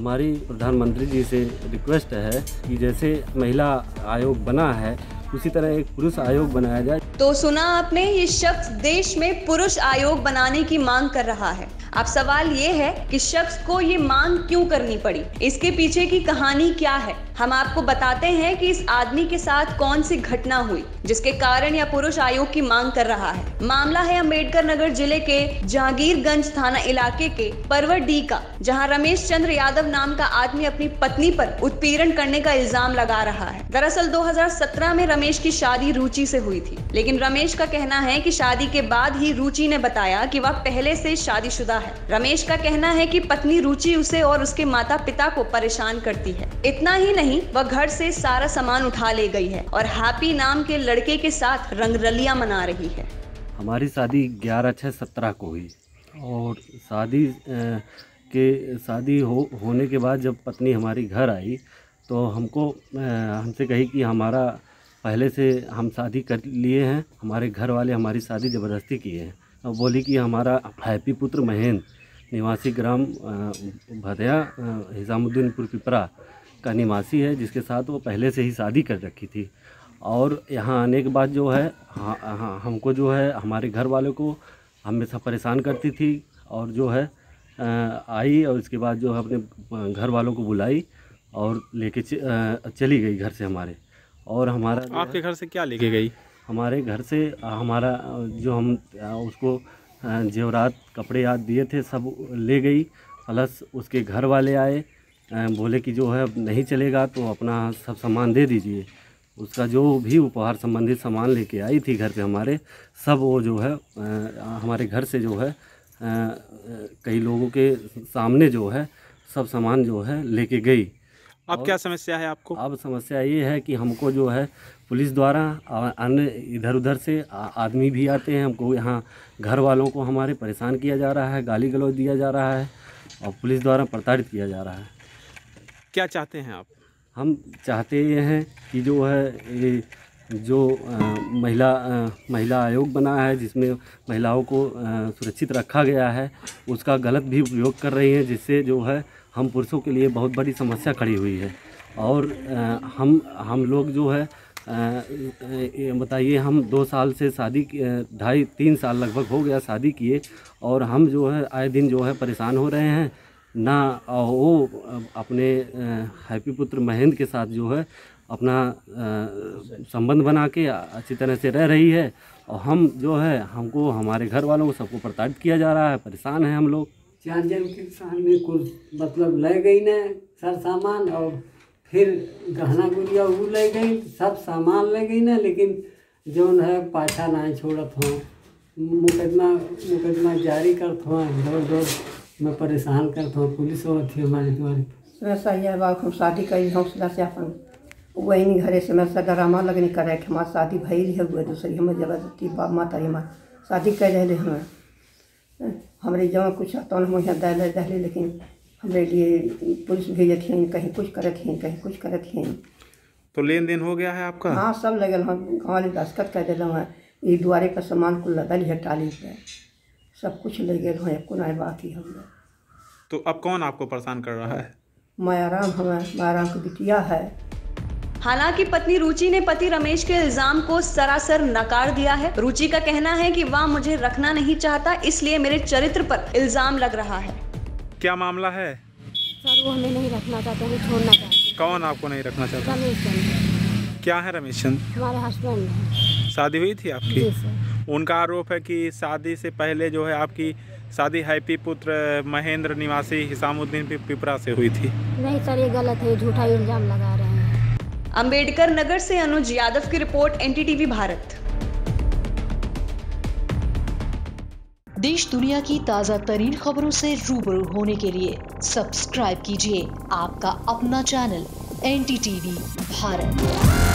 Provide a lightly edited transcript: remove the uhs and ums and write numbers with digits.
हमारी प्रधानमंत्री जी से रिक्वेस्ट है कि जैसे महिला आयोग बना है उसी तरह एक पुरुष आयोग बनाया जाए। तो सुना आपने, ये शख्स देश में पुरुष आयोग बनाने की मांग कर रहा है। अब सवाल ये है कि शख्स को ये मांग क्यों करनी पड़ी, इसके पीछे की कहानी क्या है। हम आपको बताते हैं कि इस आदमी के साथ कौन सी घटना हुई जिसके कारण यह पुरुष आयोग की मांग कर रहा है। मामला है अम्बेडकर नगर जिले के जहांगीरगंज थाना इलाके के परवर डी का, जहां रमेश चंद्र यादव नाम का आदमी अपनी पत्नी पर उत्पीड़न करने का इल्जाम लगा रहा है। दरअसल 2017 में रमेश की शादी रुचि से हुई थी, लेकिन रमेश का कहना है कि शादी के बाद ही रुचि ने बताया कि वह पहले से शादीशुदा है। रमेश का कहना है कि पत्नी रुचि उसे और उसके माता पिता को परेशान करती है। इतना ही नहीं, वह घर से सारा सामान उठा ले गई है और हैप्पी नाम के लड़के के साथ रंगरलियां मना रही है। हमारी शादी 11/6/17 को हुई और शादी होने के बाद जब पत्नी हमारी घर आई तो हमसे कही कि हमारा पहले से हम शादी कर लिए हैं, हमारे घर वाले हमारी शादी ज़बरदस्ती किए हैं। और बोली कि हमारा हैप्पी पुत्र महेंद्र निवासी ग्राम भदया हिसामुद्दीनपुर पिपरा का निवासी है, जिसके साथ वो पहले से ही शादी कर रखी थी। और यहाँ आने के बाद जो है हमको जो है हमारे घर वालों को हमेशा परेशान करती थी और जो है आई और इसके बाद जो है अपने घर वालों को बुलाई और लेके चली गई घर से हमारे। और हमारा आपके घर से क्या लेके गई? हमारे घर से हमारा जो हम उसको जेवरात कपड़े याद दिए थे सब ले गई, प्लस उसके घर वाले आए, बोले कि जो है नहीं चलेगा तो अपना सब सामान दे दीजिए। उसका जो भी उपहार संबंधित सामान लेके आई थी घर पे हमारे, सब वो जो है हमारे घर से जो है कई लोगों के सामने जो है सब सामान जो है लेके गई। अब क्या समस्या है आपको? अब समस्या ये है कि हमको जो है पुलिस द्वारा अन्य इधर उधर से आदमी भी आते हैं, हमको यहाँ घर वालों को हमारे परेशान किया जा रहा है, गाली गलौज दिया जा रहा है और पुलिस द्वारा प्रताड़ित किया जा रहा है। क्या चाहते हैं आप? हम चाहते ये हैं कि जो है ये जो महिला आयोग बना है जिसमें महिलाओं को सुरक्षित रखा गया है, उसका गलत भी उपयोग कर रही है, जिससे जो है हम पुरुषों के लिए बहुत बड़ी समस्या खड़ी हुई है। और हम लोग जो है बताइए, हम 2 साल से शादी 2.5-3 साल लगभग हो गया शादी किए और हम जो है आए दिन जो है परेशान हो रहे हैं ना। वो अपने हैप्पी पुत्र महेंद्र के साथ जो है अपना संबंध बना के अच्छी तरह से रह रही है और हम जो है हमको हमारे घर वालों को सबको प्रताड़ित किया जा रहा है, परेशान हैं हम लोग। 4 जन के सामने कुछ मतलब ले गई न सर सामान और फिर गहना गुड़िया वो ले गई, सब सामान ले गई न, लेकिन जौन है पाछा नहीं छोड़त हूँ, मुकदमा जारी करत हूँ, दौड़ मैं परेशान करता हूँ। पुलिस होती है हमारे द्वारे सही है बाबू, हम शादी करी हौसला से अपन वही नहीं घरे से मैं ड्रामा लगनी करे कि हमारी शादी भई है हुए दूसरी हमें जबरदस्ती बाप माता हमारी शादी कर रहे हमें हमारे जहाँ कुछ तो हम यहाँ दहले, लेकिन हमारे लिए पुलिस भेजत हैं, कहीं कुछ करत हैं कहीं कुछ करत हैं। तो लेन देन हो गया है आपका? हाँ, सब लगल हम गाँव वाले दस्खत कर दिल हैं, ये द्वारे पर सामान को लदल है टाली पे, सब कुछ ले गए हैं, को नहीं बाकी हम लोग। तो अब कौन आपको परेशान कर रहा है? मायाराम हमें मायाराम की बिटिया है। हालांकि पत्नी रुचि ने पति रमेश के इल्जाम को सरासर नकार दिया है। रुचि का कहना है कि वह मुझे रखना नहीं चाहता, इसलिए मेरे चरित्र पर इल्जाम लग रहा है। क्या मामला है? सर वो हमें नहीं रखना चाहते, वो छोड़ना चाहते। कौन आपको नहीं रखना चाहता? रमेश चंद्र। क्या है रमेश चंद्र? हमारे हस्बैंड है। शादी हुई थी आपकी? जी सर। उनका आरोप है कि शादी से पहले जो है आपकी शादी हैप्पी पुत्र महेंद्र निवासी हिसामुद्दीन पिपरा से हुई थी। नहीं सर, ये गलत है, झूठा इल्जाम लगा रहे हैं। अम्बेडकर नगर से अनुज यादव की रिपोर्ट, NTTV भारत। देश दुनिया की ताज़ा तरीन खबरों से रूबरू होने के लिए सब्सक्राइब कीजिए आपका अपना चैनल NTTV भारत।